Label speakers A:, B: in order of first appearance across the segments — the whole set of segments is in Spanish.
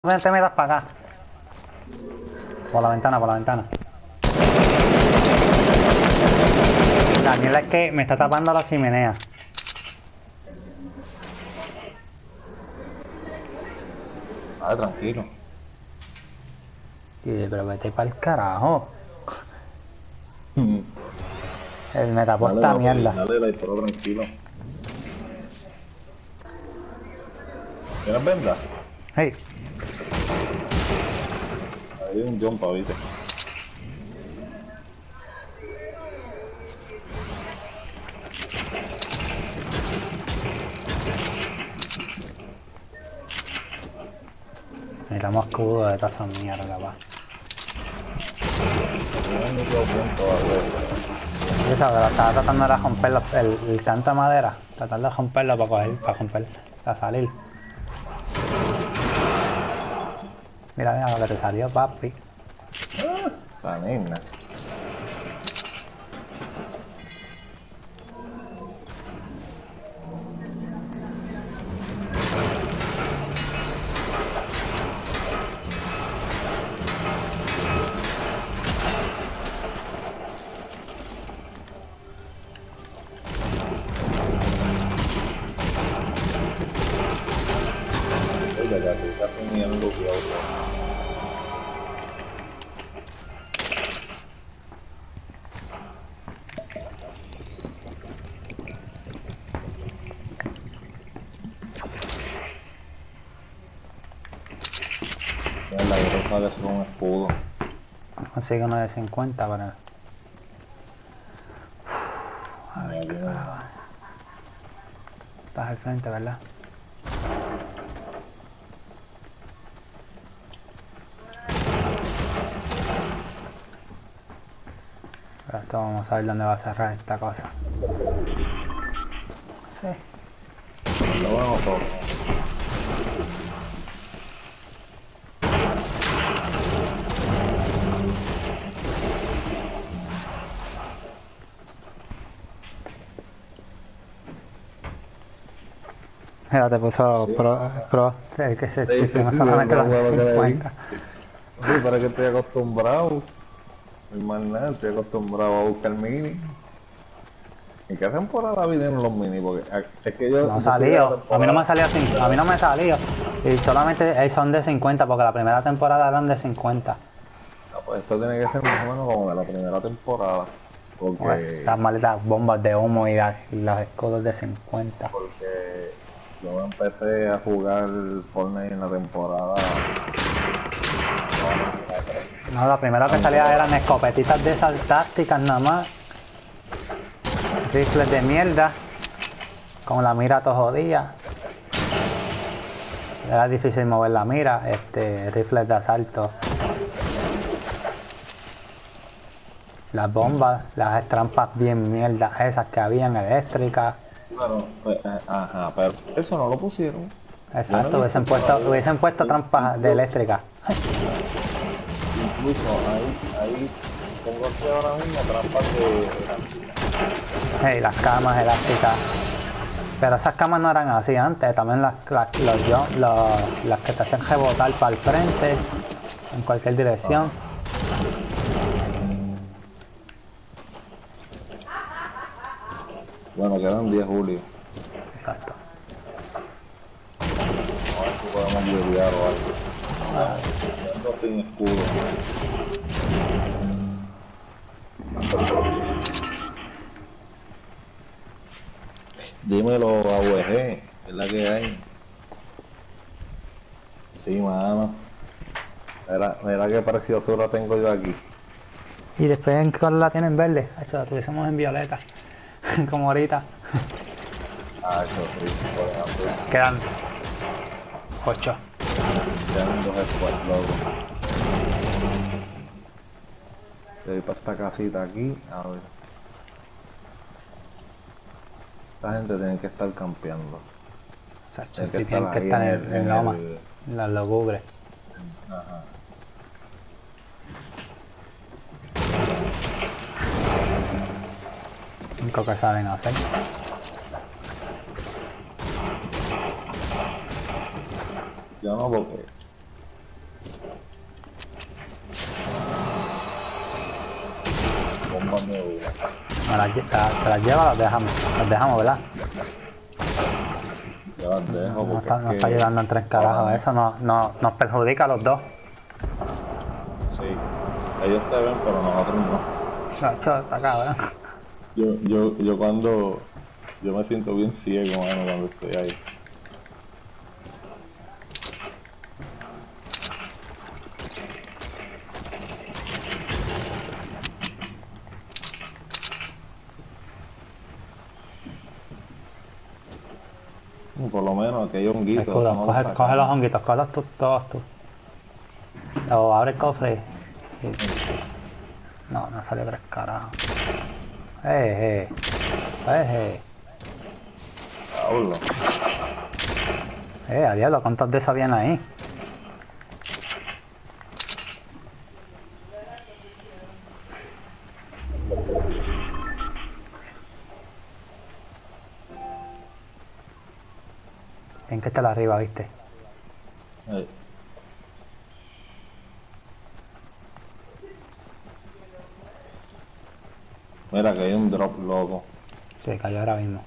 A: No te metas para acá. Por la ventana, por la ventana. Daniel es que me está tapando la chimenea.
B: Ah, tranquilo.
A: Y dice, pero vete para el carajo. Él me tapó
B: Dale,
A: esta
B: papi,
A: mierda.
B: dale la disparo tranquilo. ¿Tienes venda?
A: Hey,
B: Hay un jump, ¿viste?
A: necesitamos escudo de toda esa mierda, va.
B: Tienes mi punto, vale.
A: Yo sabes, estaba tratando de romper el canto de madera. Tratar de romperlo para coger, para salir. Mira, mira lo que te salió, papi.
B: La nena. Oye, la que está teniendo cuidado. Mira, la que sale es un escudo.
A: Consigue uno de 50 para...
B: Mira, tiene...
A: Estás al frente, ¿verdad? Pero esto vamos a ver dónde va a cerrar esta cosa. Sí.
B: Lo vamos todo.
A: Mira, te puso
B: Sí.
A: pro, que se
B: Sí,
A: chiste,
B: sí,
A: no
B: sí,
A: solamente
B: no
A: las
B: puedo creer.
A: 50.
B: Sí, para que estoy acostumbrado. No hay más nada, estoy acostumbrado a buscar mini. ¿En qué temporada vinieron los mini? Porque es que yo
A: No
B: soy de la
A: salió, a mí no me
B: temporada.
A: salió, a mí no me salió. Y solamente son de 50 porque la primera temporada eran de 50.
B: No, pues esto tiene que ser más o menos como de la primera temporada.
A: Pues,
B: Porque,
A: las malditas bombas de humo y los escudos de 50.
B: porque yo empecé a jugar Fortnite en la temporada.
A: No, la primera que salía eran escopetitas de esas tácticas nada más. Rifles de mierda. Con la mira todo jodida. Era difícil mover la mira. Rifles de asalto. Las bombas, las trampas bien mierdas esas que habían eléctricas.
B: Bueno, pues, ajá, pero eso no lo pusieron. Yo no he
A: Exacto,
B: visto todavía.
A: hubiesen puesto trampas de eléctricas.
B: Incluso ahí tengo aquí ahora mismo trampas de
A: Hey, las camas elásticas. Pero esas camas no eran así antes. También las que te hacen rebotar para el frente. En cualquier dirección.
B: Bueno, quedan 10 julio.
A: Exacto.
B: A ver si podemos guiar o algo. Ando sin escudo. Dímelo, AUG, es la que hay. Sí, mano. Mira qué preciosura tengo yo aquí.
A: Y después en qué color la tienen verde. Eso, la tuviésemos en violeta. Como ahorita.
B: Ah, eso sí, por ejemplo.
A: Quedan 8.
B: Quedan dos squads, loco. Voy para esta casita aquí, a ver. Esta gente tiene que estar campeando.
A: Exacto,
B: Tiene que
A: sí,
B: estar
A: tienen que
B: ahí
A: estar
B: en
A: en loma. En las lugubres.
B: Ajá.
A: Único que saben hacer.
B: Yo no, porque
A: ¿Te las lleva o las dejamos? Las dejamos, ¿verdad?
B: Yo las dejo
A: No
B: porque
A: está, no está ayudando en tres carajos. Eso nos perjudica a los dos.
B: Sí, ellos te ven, pero nosotros no.
A: Chacho, está cabrón.
B: Yo cuando... Yo me siento bien ciego, mano, cuando estoy ahí. Por lo menos aquí hay honguitos.
A: Escudo,
B: No
A: coge los honguitos, cogelos tú, todos tú. O abre el cofre y... No salió tres carajos.
B: Hablo.
A: A diablo, ¿cuántos de esos habían ahí? Tienen que estar arriba, ¿viste?
B: Mira que hay un drop loco.
A: Sí, cayó ahora mismo.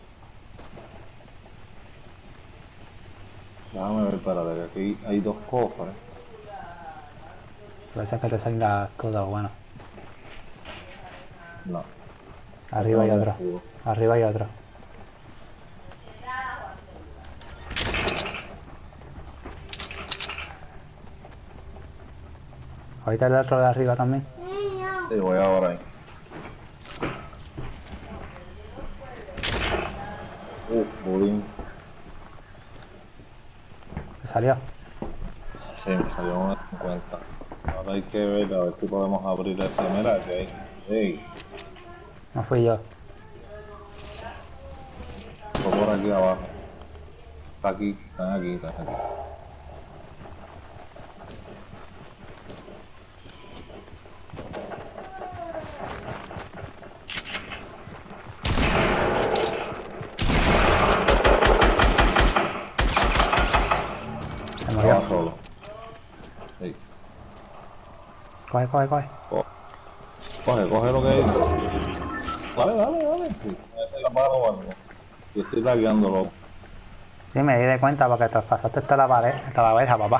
B: Déjame ver, espérate, que aquí hay dos cofres.
A: Puede ser que te salga escudo, bueno.
B: No.
A: Arriba hay
B: No,
A: otro.
B: escudo.
A: Arriba hay otro. Ahorita el otro de arriba también.
B: Sí, voy ahora ahí. Budín.
A: ¿Te salió?
B: Sí, me salió una 50. Ahora hay que ver a ver si podemos abrir ese. Mira que hay. Ey,
A: No fui yo.
B: fue por aquí abajo. Está aquí, están aquí, están aquí.
A: Se murió.
B: Estaba solo. Sí.
A: Coge.
B: Coge lo que hay. Dale. Sí, esa es la mano o algo. Yo estoy lagueando, loco.
A: Sí, me di de cuenta porque te pasaste hasta la pared, hasta la verja, papá.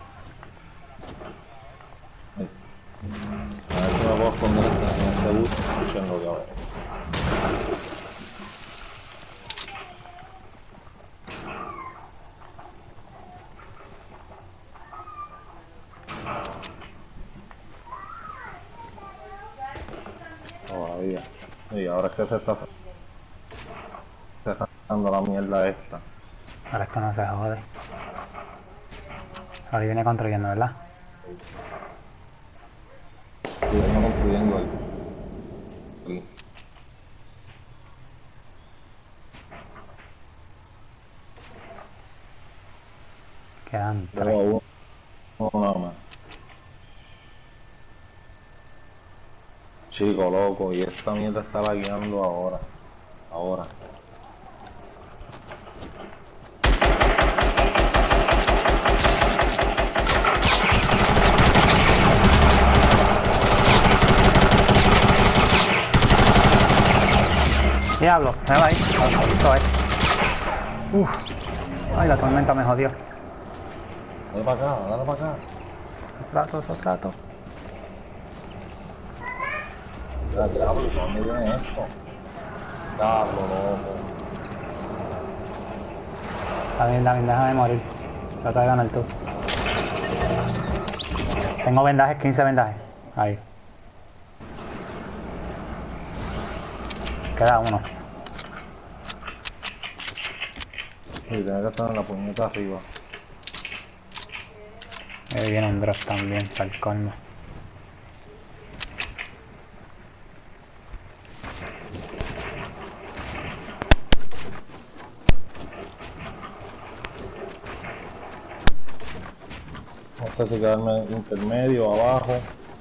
B: Sí. A ver si me puedo esconder en este bus. Escuchen lo que hago. Todavía. Y ahora es que se está cerrando la mierda esta.
A: Ahora es que no se jode. Ahora viene construyendo, ¿verdad?
B: Y vengo construyendo aquí.
A: Quedan tres.
B: Luego uno nada más. Chico, loco, y esta mierda está lagueando ahora. Ahora.
A: Diablo, me va ahí. Esto es. Ay, la tormenta me jodió.
B: Dale para acá.
A: Esos tratos.
B: Ya, diablo, ¿dónde viene esto? Diablo, loco.
A: Está bien, déjame morir. Trata de ganar tú. Tengo vendajes, 15 vendajes. Ahí. Queda uno.
B: Y tiene que estar en la puñeta arriba.
A: Ahí viene un drop también, para el colmo.
B: No sé si quedarme intermedio, abajo.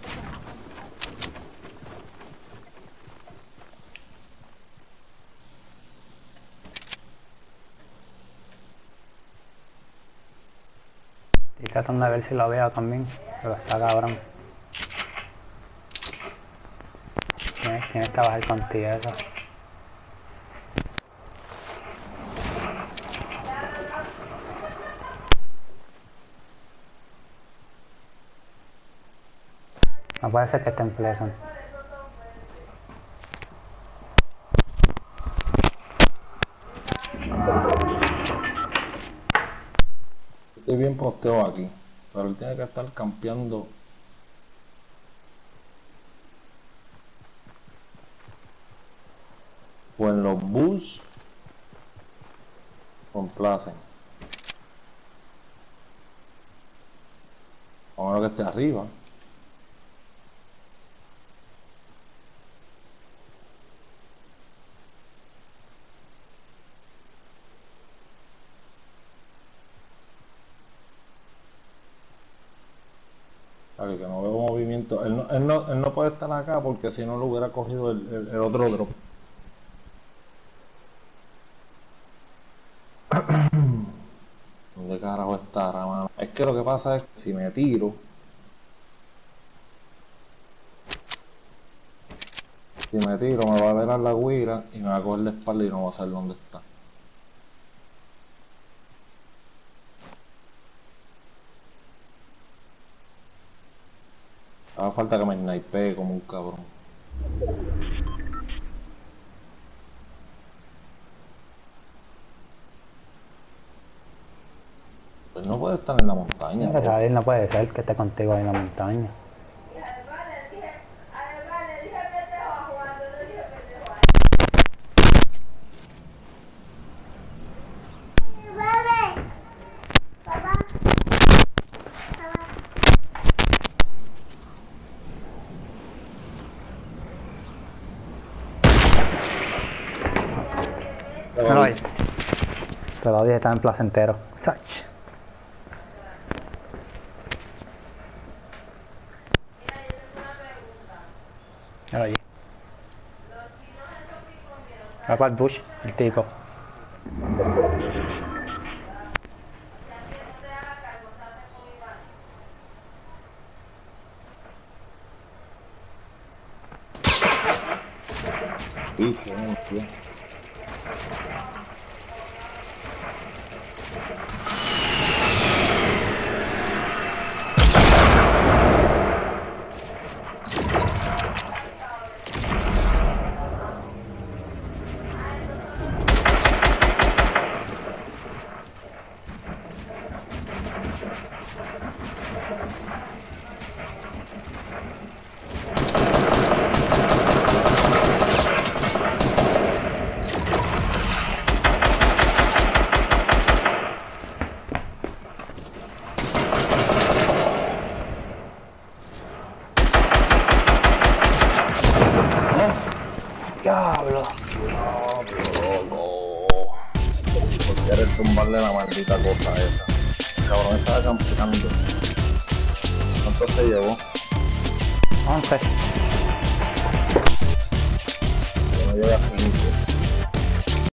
A: Estoy tratando de ver si lo veo también, pero está cabrón. Tienes tienes que bajar contigo eso. No puede ser que esté en Pleasant.
B: Estoy bien posteo aquí, pero él tiene que estar campeando. O en los bulls complacen. A menos que esté arriba. Vale, que no veo movimiento. Él no puede estar acá porque si no lo hubiera cogido el otro drop. ¿Dónde carajo está, mano? Es que lo que pasa es que si me tiro, me va a ver a la guira y me va a coger la espalda y no va a saber dónde está. Hace falta que me snipee como un cabrón. Pues no puede estar en la montaña.
A: Él no puede ser que esté contigo ahí en la montaña. No lo hay. Te lo dije, está en placentero. Sach. Mira allí. Va para el bush, el tipo. Diablo.
B: Loco. Por querer tumbarle la maldita cosa esa. El cabrón estaba campeando. ¿Cuánto se llevó?
A: 11.
B: Yo no llegué a 5.